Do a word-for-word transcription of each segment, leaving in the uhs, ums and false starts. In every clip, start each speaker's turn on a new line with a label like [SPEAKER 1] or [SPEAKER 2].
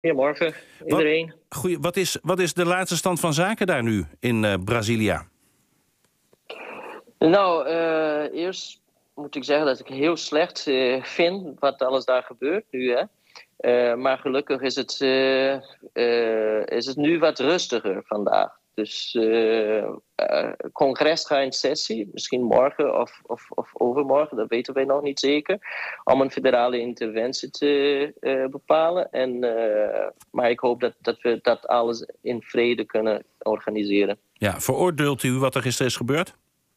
[SPEAKER 1] Goedemorgen, iedereen.
[SPEAKER 2] Wat, goeie, wat, is, wat is de laatste stand van zaken daar nu in uh, Brasilia?
[SPEAKER 1] Nou, uh, eerst moet ik zeggen dat ik heel slecht uh, vind wat alles daar gebeurt nu. Hè? Uh, maar gelukkig is het, uh, uh, is het nu wat rustiger vandaag. Dus uh, uh, congres gaat in sessie, misschien morgen of, of, of overmorgen, dat weten wij nog niet zeker, om een federale interventie te uh, bepalen. En, uh, maar ik hoop dat, dat we dat alles in vrede kunnen organiseren.
[SPEAKER 2] Ja, veroordeelt u wat er gisteren is gebeurd?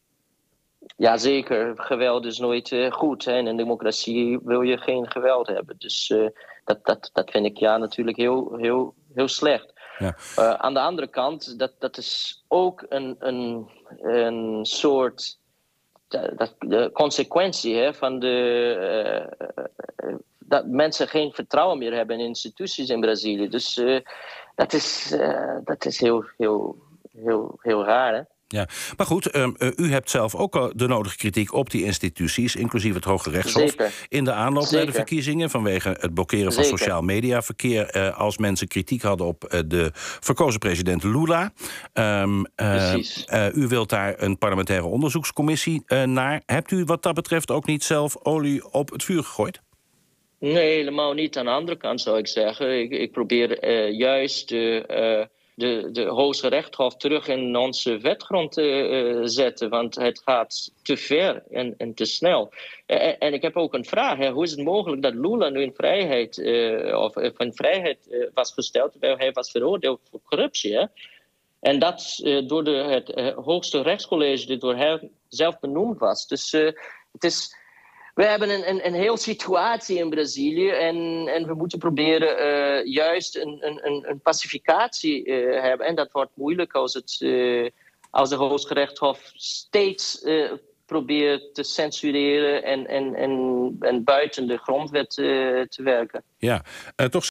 [SPEAKER 1] Jazeker, geweld is nooit uh, goed. Hè? In een democratie wil je geen geweld hebben. Dus uh, dat, dat, dat vind ik ja natuurlijk heel, heel, heel slecht.
[SPEAKER 2] Ja.
[SPEAKER 1] Uh, aan de andere kant, dat, dat is ook een, een, een soort dat, de consequentie hè, van de, uh, uh, dat mensen geen vertrouwen meer hebben in instituties in Brazilië. Dus uh, dat is, uh, dat is heel, heel, heel, heel raar. Hè?
[SPEAKER 2] Ja, maar goed, um, uh, u hebt zelf ook al de nodige kritiek op die instituties, inclusief het Hoge Rechtshof,
[SPEAKER 1] Zeker.
[SPEAKER 2] in de aanloop
[SPEAKER 1] Zeker.
[SPEAKER 2] naar de verkiezingen, vanwege het blokkeren van
[SPEAKER 1] Zeker.
[SPEAKER 2] sociaal mediaverkeer, uh, als mensen kritiek hadden op uh, de verkozen president Lula. Um, uh,
[SPEAKER 1] Precies.
[SPEAKER 2] Uh, u wilt daar een parlementaire onderzoekscommissie uh, naar. Hebt u wat dat betreft ook niet zelf olie op het vuur gegooid?
[SPEAKER 1] Nee, helemaal niet. Aan de andere kant zou ik zeggen, ik, ik probeer uh, juist de... Uh, de, de Hoge Rechtshof terug in onze wetgrond te uh, zetten. Want het gaat te ver en, en te snel. En, en ik heb ook een vraag. Hè. Hoe is het mogelijk dat Lula nu in vrijheid, uh, of, of in vrijheid uh, was gesteld, terwijl hij was veroordeeld voor corruptie? Hè? En dat uh, door de, het uh, hoogste rechtscollege dat door hem zelf benoemd was. Dus uh, het is... We hebben een, een, een hele situatie in Brazilië en, en we moeten proberen uh, juist een, een, een pacificatie uh, hebben. En dat wordt moeilijk als, het, uh, als de Hoge Rechtshof steeds uh, probeert te censureren en, en, en, en buiten de grondwet uh, te werken.
[SPEAKER 2] Ja, uh, toch